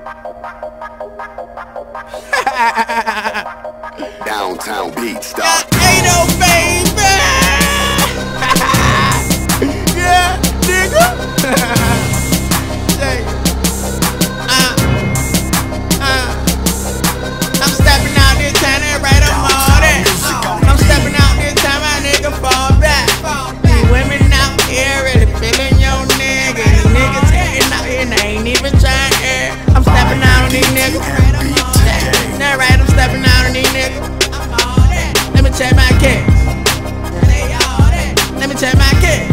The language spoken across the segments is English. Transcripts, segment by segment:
Downtown beats, dog. Ain't no baby. Yeah, nigga. Say, I'm stepping out this time and right I'm on that. I'm stepping out this time, my nigga fall back. These women out here really feeling your nigga. These niggas hating out here and they ain't even trying to air. I'm stepping out on these niggas. That right, I'm stepping out on these niggas. Let me check my kicks. Let me check my kicks.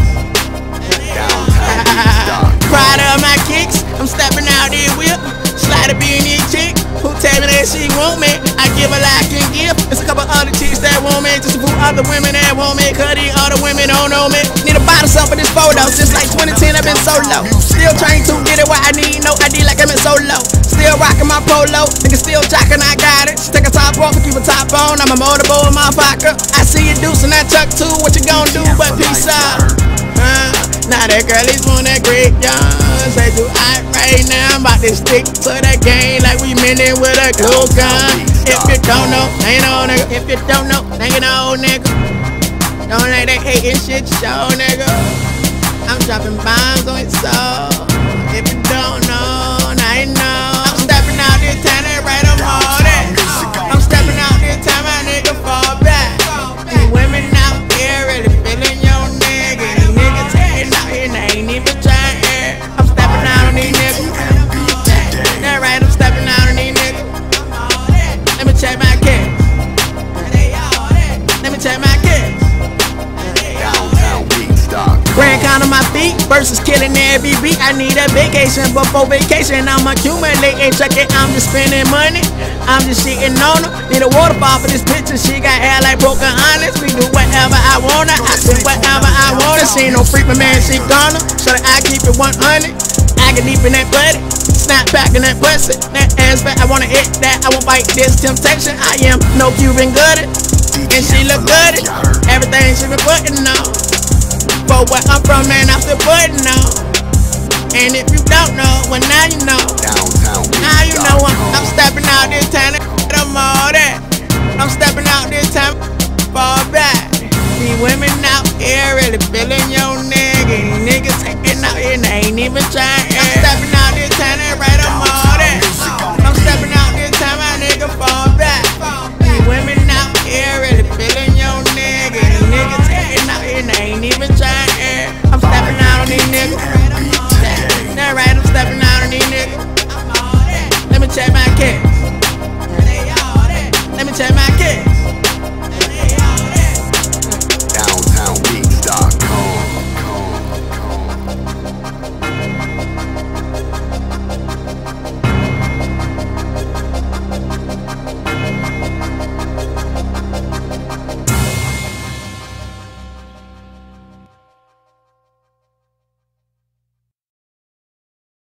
Proud of my kicks. I'm stepping out there whip. Slide to be in this chick who tell me that she want me. I give her like I can give. There's a couple other chicks that want me. Just a few other women that want me. Cause these other women don't know me. Need a bottle up for this photo. Since like 2010 I've been solo. Still trying to get it where I need. No ID like I'm in solo. Still rocking my polo. Nigga still jocking, I got it. Take a top off and keep a top on. I'm a motorboat motherfucker. I see you deucing that chuck too. What you gon' do but peace out? Now that girlies want that great young. Say do I right now. I'm about to stick to the game like we meant it with a glue gun. If you don't know, now you know, nigga. If you don't know, now you know, nigga. Don't let that hating shit show, nigga. I'm dropping bombs on it, so if you don't know, now you know. I'm stepping out this time and right I'm on it. I'm stepping out this time, my nigga fall back. These women out here really feeling your nigga. These niggas hating out here and they ain't even trying to air. I'm stepping out on these niggas. That right, I'm stepping out on these niggas. Let me check my kicks. Let me check my kicks. Grand count on my feet versus killing every beat. I need a vacation before vacation. I'm accumulating, check it, I'm just spending money. I'm just shitting on her. Need a waterfall for this picture. She got hair like broken honest. We do whatever I wanna. I spend whatever I wanna. She ain't no freak, but man, she gonna. So that I keep it 100. I get deep in that buddy. Snap back in that pussy. That ass back, I wanna hit that. I won't fight this temptation. I am no Cuban gooded. And she look good. Everything she been putting on. But where I'm from, man, I'm still putting on. And if you don't know, well now you know.